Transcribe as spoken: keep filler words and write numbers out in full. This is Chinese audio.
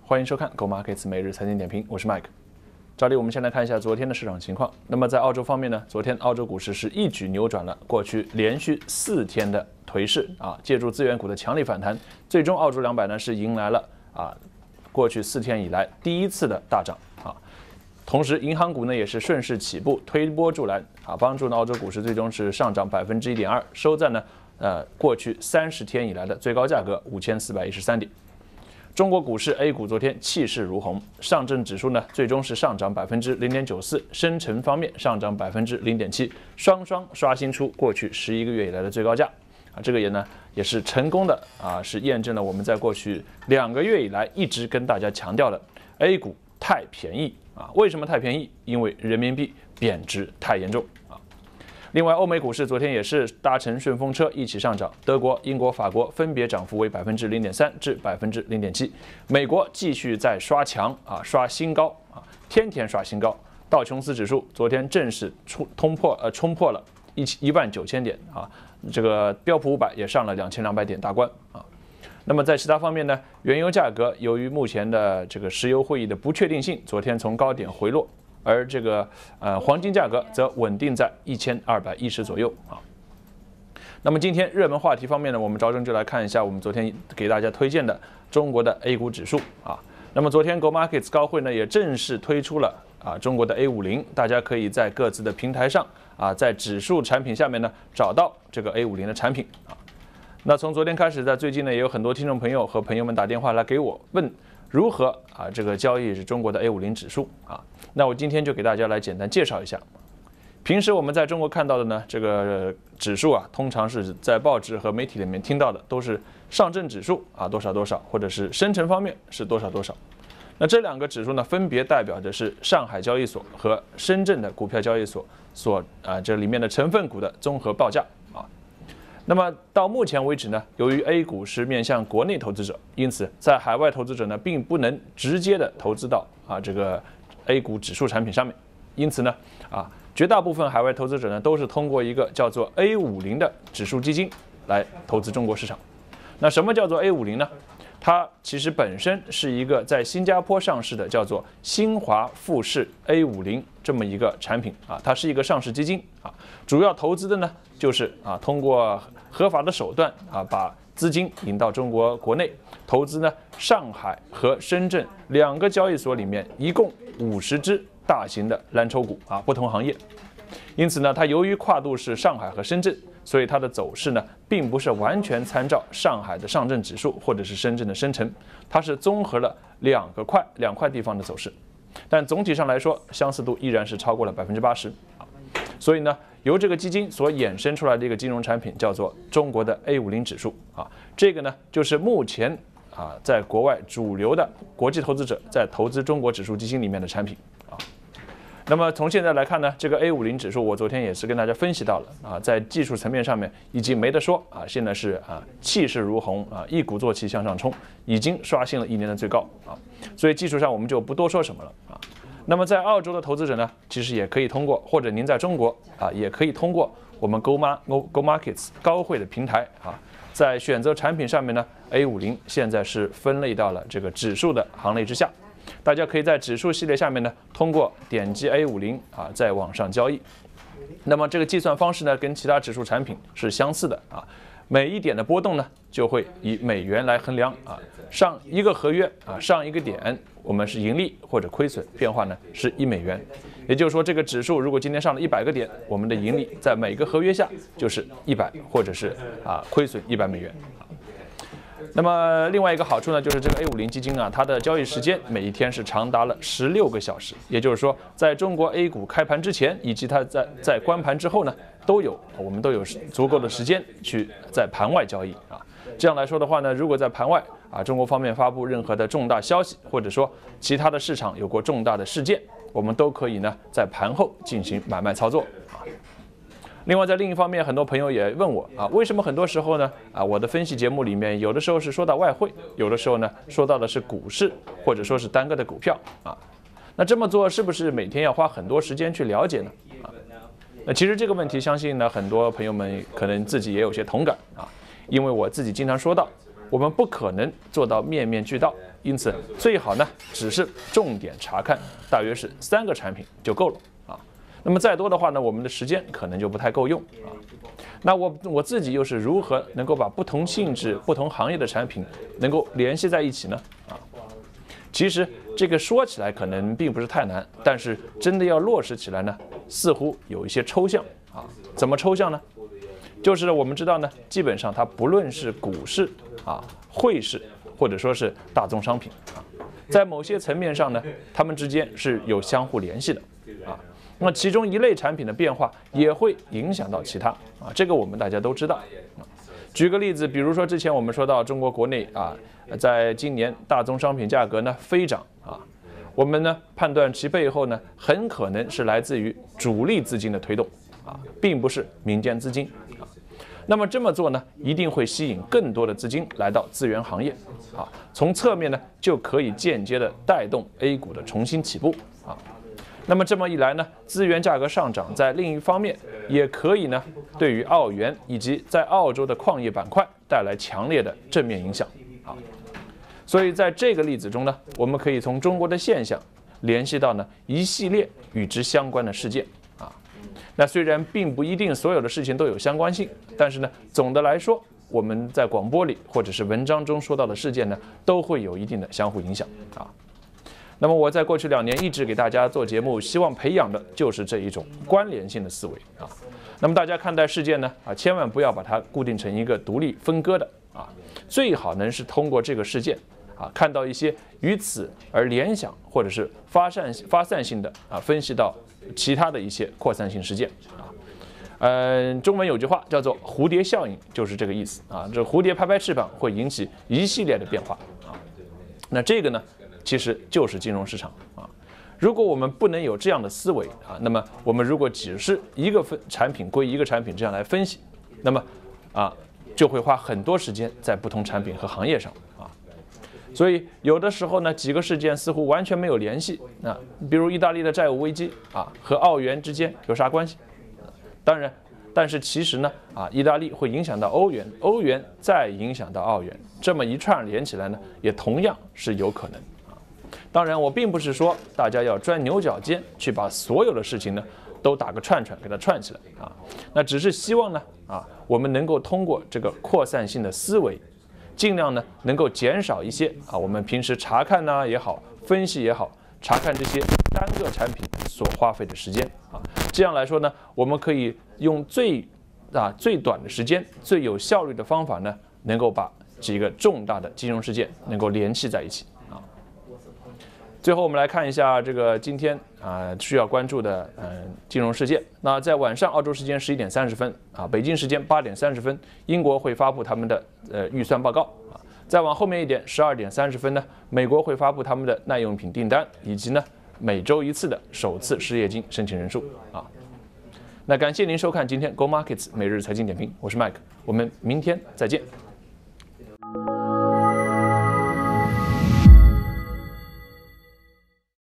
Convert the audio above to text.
欢迎收看 Go Markets 每日财经点评，我是 Mike。照例我们先来看一下昨天的市场情况。那么在澳洲方面呢，昨天澳洲股市是一举扭转了过去连续四天的颓势啊，借助资源股的强力反弹，最终澳洲两百呢是迎来了啊过去四天以来第一次的大涨啊。同时，银行股呢也是顺势起步，推波助澜啊，帮助呢澳洲股市最终是上涨百分之一点二，收在呢呃过去三十天以来的最高价格五千四百一十三点。中国股市 A 股昨天气势如虹，上证指数呢最终是上涨百分之零点九四，深成方面上涨百分之零点七，双双刷新出过去十一个月以来的最高价啊，这个也呢也是成功的啊，是验证了我们在过去两个月以来一直跟大家强调的 A 股太便宜啊。为什么太便宜？因为人民币贬值太严重啊。另外，欧美股市昨天也是搭乘顺风车一起上涨，德国、英国、法国分别涨幅为百分之零点三至百分之零点七，美国继续在刷强啊，刷新高啊，天天刷新高。道琼斯指数昨天正式冲通破呃冲破了一一万九千点啊，这个标普五百也上了两千两百点大关啊。那么在其他方面呢，原油价格由于目前的这个石油会议的不确定性，昨天从高点回落。而这个呃黄金价格则稳定在一千二百一十左右啊。那么今天热门话题方面呢，我们着重就来看一下我们昨天给大家推荐的中国的 A 股指数啊。那么昨天 Go Markets 高会呢也正式推出了啊中国的 A 五十，大家可以在各自的平台上啊，在指数产品下面呢找到这个 A 五十的产品啊。那从昨天开始，在最近呢也有很多听众朋友和朋友们打电话来给我问如何啊这个交易是中国的 A 五十指数啊。那我今天就给大家来简单介绍一下。平时我们在中国看到的呢，这个指数啊，通常是在报纸和媒体里面听到的都是上证指数啊多少多少，或者是深成方面是多少多少。那这两个指数呢，分别代表的是上海交易所和深圳的股票交易所所啊这里面的成分股的综合报价啊。那么到目前为止呢，由于 A 股是面向国内投资者，因此在海外投资者呢，并不能直接的投资到啊这个 A 股指数产品上面，因此呢，啊，绝大部分海外投资者呢都是通过一个叫做 A 五十的指数基金来投资中国市场。那什么叫做 A 五十呢？它其实本身是一个在新加坡上市的叫做新华富士 A 五十这么一个产品啊，它是一个上市基金啊，主要投资的呢就是啊通过合法的手段啊把资金引到中国国内投资呢，上海和深圳两个交易所里面一共五十只大型的蓝筹股啊，不同行业。因此呢，它由于跨度是上海和深圳，所以它的走势呢，并不是完全参照上海的上证指数或者是深圳的深成，它是综合了两个块两块地方的走势。但总体上来说，相似度依然是超过了百分之八十啊。所以呢，由这个基金所衍生出来的一个金融产品叫做中国的 A 五十指数啊，这个呢就是目前啊在国外主流的国际投资者在投资中国指数基金里面的产品啊。那么从现在来看呢，这个 A 五十指数我昨天也是跟大家分析到了啊，在技术层面上面已经没得说啊，现在是啊气势如虹啊，一鼓作气向上冲，已经刷新了一年的最高啊，所以技术上我们就不多说什么了啊。那么在澳洲的投资者呢，其实也可以通过，或者您在中国啊，也可以通过我们 Go Mar Go Markets 高汇的平台啊，在选择产品上面呢 ，A 五十现在是分类到了这个指数的行类之下。大家可以在指数系列下面呢，通过点击 A 五十啊，在网上交易。那么这个计算方式呢，跟其他指数产品是相似的啊。每一点的波动呢，就会以美元来衡量啊。上一个合约啊，上一个点，我们是盈利或者亏损，变化呢是一美元。也就是说，这个指数如果今天上了一百个点，我们的盈利在每个合约下就是一百，或者是啊亏损一百美元。那么另外一个好处呢，就是这个 A 五十基金啊，它的交易时间每一天是长达了十六个小时，也就是说，在中国 A 股开盘之前，以及它在在关盘之后呢，都有我们都有足够的时间去在盘外交易啊。这样来说的话呢，如果在盘外啊，中国方面发布任何的重大消息，或者说其他的市场有过重大的事件，我们都可以呢在盘后进行买卖操作啊。另外，在另一方面，很多朋友也问我啊，为什么很多时候呢啊，我的分析节目里面有的时候是说到外汇，有的时候呢说到的是股市，或者说是单个的股票啊？那这么做是不是每天要花很多时间去了解呢？啊，那其实这个问题，相信呢很多朋友们可能自己也有些同感啊，因为我自己经常说到我们不可能做到面面俱到，因此最好呢只是重点查看，大约是三个产品就够了啊。那么再多的话呢，我们的时间可能就不太够用啊。那我我自己又是如何能够把不同性质、不同行业的产品能够联系在一起呢？啊，其实这个说起来可能并不是太难，但是真的要落实起来呢，似乎有一些抽象啊。怎么抽象呢？就是我们知道呢，基本上它不论是股市啊、汇市，或者说是大宗商品啊，在某些层面上呢，它们之间是有相互联系的啊。那其中一类产品的变化也会影响到其他啊，这个我们大家都知道。举个例子，比如说之前我们说到中国国内啊，在今年大宗商品价格呢飞涨啊，我们呢判断其背后呢很可能是来自于主力资金的推动啊，并不是民间资金啊。那么这么做呢，一定会吸引更多的资金来到资源行业啊，从侧面呢就可以间接的带动 A 股的重新起步啊。那么这么一来呢，资源价格上涨，在另一方面也可以呢，对于澳元以及在澳洲的矿业板块带来强烈的正面影响啊。所以在这个例子中呢，我们可以从中国的现象联系到呢一系列与之相关的事件啊。那虽然并不一定所有的事情都有相关性，但是呢，总的来说，我们在广播里或者是文章中说到的事件呢，都会有一定的相互影响啊。那么我在过去两年一直给大家做节目，希望培养的就是这一种关联性的思维啊。那么大家看待事件呢啊，千万不要把它固定成一个独立分割的啊，最好能是通过这个事件啊，看到一些与此而联想或者是发散发散性的啊，分析到其他的一些扩散性事件啊。嗯，中文有句话叫做蝴蝶效应，就是这个意思啊。这蝴蝶拍拍翅膀会引起一系列的变化啊。那这个呢？其实就是金融市场啊，如果我们不能有这样的思维啊，那么我们如果只是一个分产品归一个产品这样来分析，那么啊就会花很多时间在不同产品和行业上啊。所以有的时候呢，几个事件似乎完全没有联系啊，比如意大利的债务危机啊和澳元之间有啥关系？当然，但是其实呢啊，意大利会影响到欧元，欧元再影响到澳元，这么一串连起来呢，也同样是有可能。当然，我并不是说大家要钻牛角尖去把所有的事情呢都打个串串给它串起来啊，那只是希望呢啊，我们能够通过这个扩散性的思维，尽量呢能够减少一些啊我们平时查看呢也好，分析也好，查看这些单个产品所花费的时间啊，这样来说呢，我们可以用最啊最短的时间、最有效率的方法呢，能够把几个重大的金融事件能够联系在一起。最后我们来看一下这个今天啊、呃、需要关注的嗯、呃、金融事件。那在晚上澳洲时间十一点三十分啊，北京时间八点三十分，英国会发布他们的呃预算报告啊。再往后面一点，十二点三十分呢，美国会发布他们的耐用品订单，以及呢每周一次的首次失业金申请人数啊。那感谢您收看今天 Go Markets 每日财经点评，我是 Mike， 我们明天再见。